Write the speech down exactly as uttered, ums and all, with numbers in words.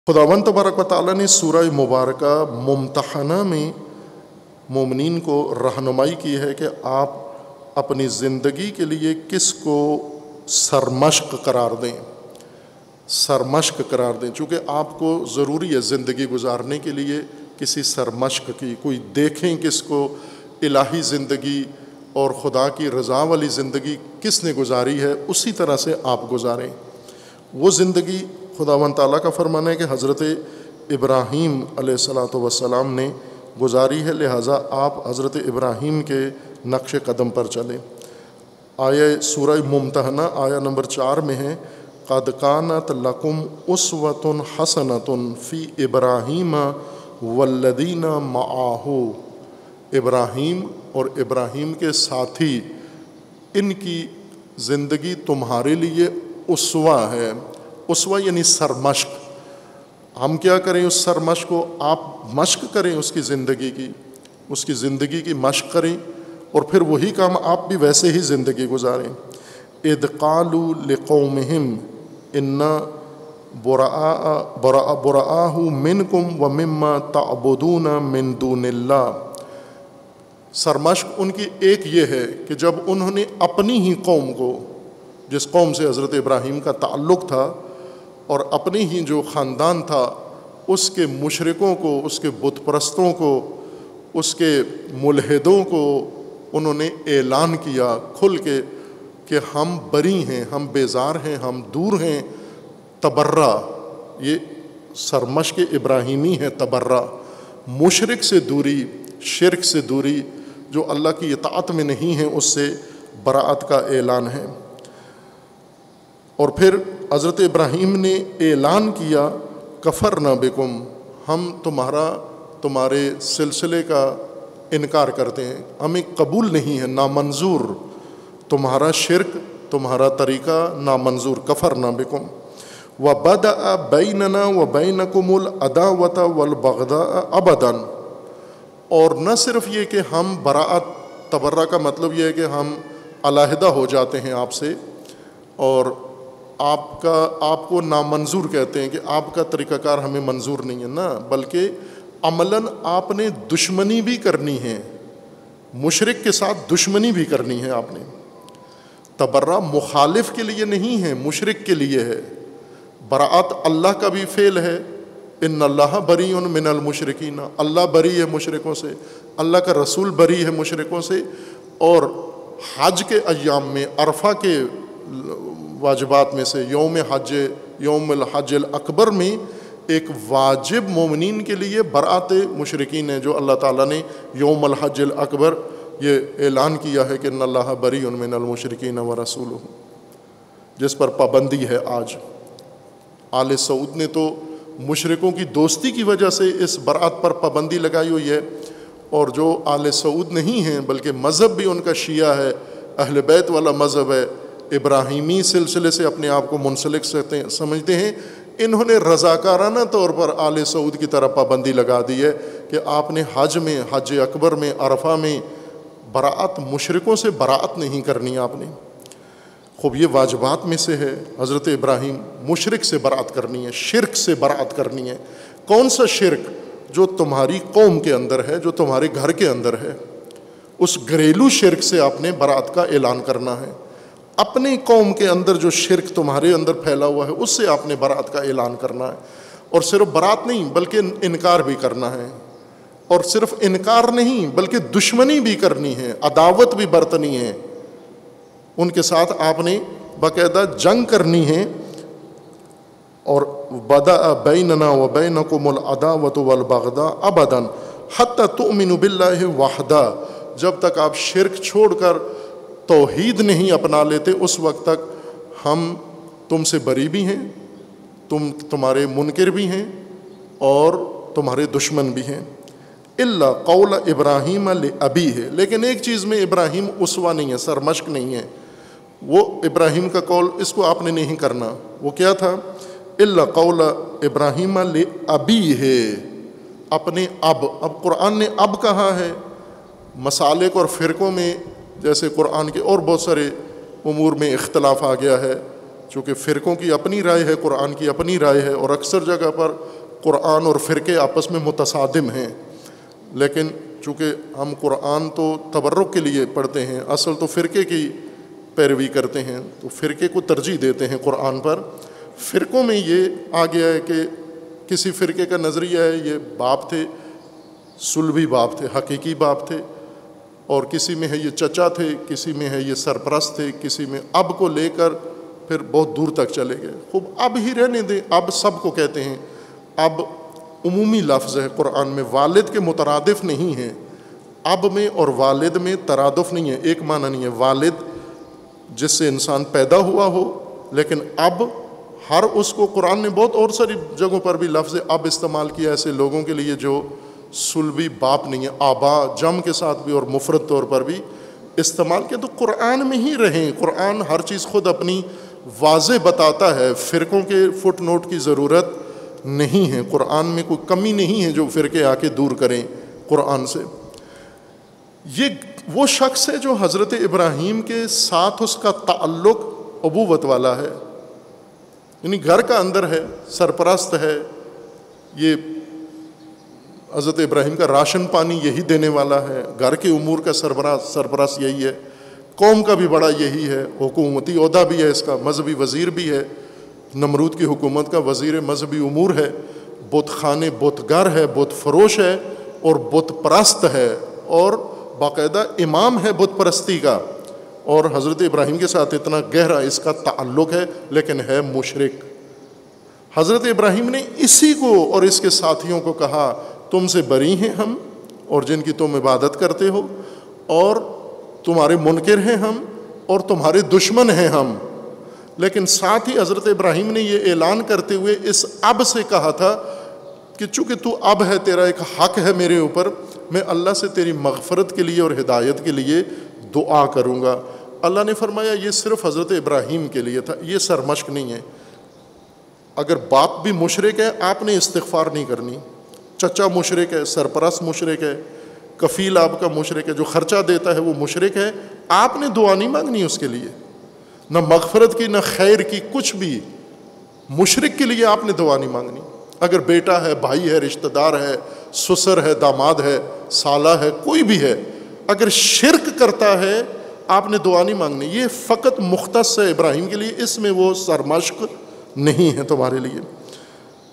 خداوند تبارک و تعالیٰ نے سورہ مبارکہ ممتحنہ میں مومنین کو رہنمائی کی ہے کہ آپ اپنی زندگی کے لیے کس کو سرمشق قرار دیں سرمشق قرار دیں چونکہ آپ کو ضروری ہے زندگی گزارنے کے لیے کسی سرمشق کی، کوئی دیکھیں کس کو الہی زندگی اور خدا کی رضا والی زندگی کس نے گزاری ہے، اسی طرح سے آپ گزاریں۔ وہ زندگی خداوند تعالیٰ کا فرمان ہے کہ حضرت ابراہیم علیہ الصلاۃ والسلام نے گزاری ہے، لہٰذا آپ حضرت ابراہیم کے نقش قدم پر چلیں۔ آیہ سورہ ممتحنہ آیہ نمبر چار میں ہے، قد کانت لکم اسوۃ حسنۃ فی ابراہیم والذین معہ، ابراہیم اور ابراہیم کے ساتھی ان کی زندگی تمہارے لیے اسوہ ہے۔ اسوہ یعنی سرمشق۔ ہم کیا کریں اس سرمشق کو؟ آپ مشق کریں اس کی زندگی کی، اس کی زندگی کی مشق کریں اور پھر وہی کام آپ بھی ویسے ہی زندگی گزاریں۔ اذ قالوا لقومہم انا براء براء منکم ومما تعبدون من دون اللہ۔ سرمشق ان کی ایک یہ ہے کہ جب انہوں نے اپنی ہی قوم کو، جس قوم سے حضرت ابراہیم کا تعلق تھا اور اپنی ہی جو خاندان تھا، اس کے مشرکوں کو، اس کے بت پرستوں کو، اس کے ملحدوں کو انہوں نے اعلان کیا کھل کے کہ ہم بری ہیں، ہم بیزار ہیں، ہم دور ہیں۔ تبرہ، یہ سرمشق ابراہیمی ہے۔ تبرہ مشرک سے دوری، شرک سے دوری، جو اللہ کی اطاعت میں نہیں ہے اس سے براءت کا اعلان ہے۔ اور پھر حضرت ابراہیم نے اعلان کیا کفرنا بکم، ہم تمہارا تمہارے سلسلے کا انکار کرتے ہیں، ہمیں قبول نہیں ہے، نامنظور، تمہارا شرک، تمہارا طریقہ نامنظور، کفرنا بکم۔ وَبَدَأَ بَيْنَنَا وَبَيْنَكُمُ الْعَدَاوَةَ وَالْبَغْضَاءَ أَبَدًا، اور نہ صرف یہ کہ ہم براءت، تبرہ کا مطلب یہ ہے کہ ہم علیحدہ ہو جاتے ہیں آپ سے اور آپ کا آپ کو نامنظور کہتے ہیں کہ آپ کا طریقہ کار ہمیں منظور نہیں ہے، نہ بلکہ عملاً آپ نے دشمنی بھی کرنی ہے، مشرک کے ساتھ دشمنی بھی کرنی ہے آپ نے۔ تبرہ مخالف کے لیے نہیں ہے، مشرک کے لیے ہے۔ براءت اللہ کا بھی فعل ہے، ان اللہ بری من المشرکین، اللہ بری ہے مشرکوں سے، اللہ کا رسول بری ہے مشرکوں سے۔ اور حج کے ایام میں، عرفہ کے واجبات میں سے یوم حج، یوم الحج الاکبر میں ایک واجب مومنین کے لیے براءت مشرکین ہے، جو اللہ تعالیٰ نے یوم الحج الاکبر یہ اعلان کیا ہے کہ ان اللہ بری من المشرکین ورسولہ، جس پر پابندی ہے آج۔ آل سعود نے تو مشرکوں کی دوستی کی وجہ سے اس براءت پر پابندی لگائی ہوئی ہے، اور جو آل سعود نہیں ہیں بلکہ مذہب بھی ان کا شیعہ ہے، اہل بیت والا مذہب ہے، ابراہیمی سلسلے سے اپنے آپ کو منسلک سمجھتے ہیں، انہوں نے رضاکارانہ طور پر آل سعود کی طرف پابندی لگا دی ہے کہ آپ نے حج میں، حج اکبر میں، عرفہ میں براءت، مشرکوں سے براءت نہیں کرنی آپ نے۔ خوب یہ واجبات میں سے ہے، حضرت ابراہیم مشرک سے براءت کرنی ہے، شرک سے براءت کرنی ہے۔ کون سا شرک؟ جو تمہاری قوم کے اندر ہے، جو تمہارے گھر کے اندر ہے، اس گھریلو شرک سے آپ نے براءت کا اعلان کرنا ہے۔ اپنی قوم کے اندر جو شرک تمہارے اندر پھیلا ہوا ہے، اس سے آپ نے براءت کا اعلان کرنا ہے۔ اور صرف براءت نہیں بلکہ انکار بھی کرنا ہے، اور صرف انکار نہیں بلکہ دشمنی بھی کرنی ہے، عداوت بھی برتنی ہے، ان کے ساتھ آپ نے باقاعدہ جنگ کرنی ہے۔ اور بدأ بیننا وبینکم العداوۃ والبغضاء ابدا حتی تؤمنوا باللہ وحدہ، جب تک آپ شرک چھوڑ کر توحید نہیں اپنا لیتے اس وقت تک ہم تم سے بری بھی ہیں، تم تمہارے منکر بھی ہیں اور تمہارے دشمن بھی ہیں۔ الا قول ابراہیم لابیہ، لیکن ایک چیز میں ابراہیم اسوہ نہیں ہے، سرمشق نہیں ہے، وہ ابراہیم کا قول اس کو آپ نے نہیں کرنا۔ وہ کیا تھا؟ الا قول ابراہیم لابیہ، اپنے اب۔ اب قرآن نے اب کہا ہے، مسالک اور فرقوں میں جیسے قرآن کے اور بہت سارے امور میں اختلاف آ گیا ہے، چونکہ فرقوں کی اپنی رائے ہے، قرآن کی اپنی رائے ہے، اور اکثر جگہ پر قرآن اور فرقے آپس میں متصادم ہیں، لیکن چونکہ ہم قرآن تو تبرک کے لیے پڑھتے ہیں، اصل تو فرقے کی پیروی کرتے ہیں، تو فرقے کو ترجیح دیتے ہیں قرآن پر۔ فرقوں میں یہ آ گیا ہے کہ کسی فرقے کا نظریہ ہے یہ باپ تھے، صلبی باپ تھے، حقیقی باپ تھے، اور کسی میں ہے یہ چچا تھے، کسی میں ہے یہ سرپرست تھے، کسی میں اب کو لے کر پھر بہت دور تک چلے گئے۔ خوب اب ہی رہنے دیں، اب سب کو کہتے ہیں، اب عمومی لفظ ہے قرآن میں، والد کے مترادف نہیں ہے، اب میں اور والد میں ترادف نہیں ہے، ایک معنی نہیں ہے۔ والد جس سے انسان پیدا ہوا ہو، لیکن اب ہر اس کو قرآن نے بہت اور ساری جگہوں پر بھی لفظ اب استعمال کیا ایسے لوگوں کے لیے جو صلبی باپ نہیں ہے، آبا جم کے ساتھ بھی اور مفرد طور پر بھی استعمال کیا۔ تو قرآن میں ہی رہیں، قرآن ہر چیز خود اپنی واضح بتاتا ہے، فرقوں کے فٹ نوٹ کی ضرورت نہیں ہے، قرآن میں کوئی کمی نہیں ہے جو فرقے آ کے دور کریں قرآن سے۔ یہ وہ شخص ہے جو حضرت ابراہیم کے ساتھ اس کا تعلق ابوت والا ہے، یعنی گھر کا اندر ہے، سرپرست ہے، یہ حضرت ابراہیم کا راشن پانی یہی دینے والا ہے، گھر کے امور کا سربراہ سرپرست یہی ہے، قوم کا بھی بڑا یہی ہے، حکومتی عہدہ بھی ہے اس کا، مذہبی وزیر بھی ہے، نمرود کی حکومت کا وزیر مذہبی امور ہے، بت خانے بت گر ہے، بت فروش ہے اور بت پرست ہے، اور باقاعدہ امام ہے بت پرستی کا، اور حضرت ابراہیم کے ساتھ اتنا گہرا اس کا تعلق ہے، لیکن ہے مشرک۔ حضرت ابراہیم نے اسی کو اور اس کے ساتھیوں کو کہا تم سے بری ہیں ہم اور جن کی تم عبادت کرتے ہو، اور تمہارے منکر ہیں ہم اور تمہارے دشمن ہیں ہم۔ لیکن ساتھ ہی حضرت ابراہیم نے یہ اعلان کرتے ہوئے اس اب سے کہا تھا کہ چونکہ تو اب ہے، تیرا ایک حق ہے میرے اوپر، میں اللہ سے تیری مغفرت کے لیے اور ہدایت کے لیے دعا کروں گا۔ اللہ نے فرمایا یہ صرف حضرت ابراہیم کے لیے تھا، یہ سرمشق نہیں ہے۔ اگر باپ بھی مشرک ہے آپ نے استغفار نہیں کرنی، چچا مشرک ہے، سرپرست مشرک ہے، کفیل آپ کا مشرک ہے، جو خرچہ دیتا ہے وہ مشرک ہے، آپ نے دعا نہیں مانگنی اس کے لیے، نہ مغفرت کی نہ خیر کی، کچھ بھی۔ مشرک کے لیے آپ نے دعا نہیں مانگنی۔ اگر بیٹا ہے، بھائی ہے، رشتہ دار ہے، سسر ہے، داماد ہے، سالہ ہے، کوئی بھی ہے، اگر شرک کرتا ہے آپ نے دعا نہیں مانگنی۔ یہ فقط مختص ہے ابراہیم کے لیے، اس میں وہ سرمشق نہیں ہے تمہارے لیے۔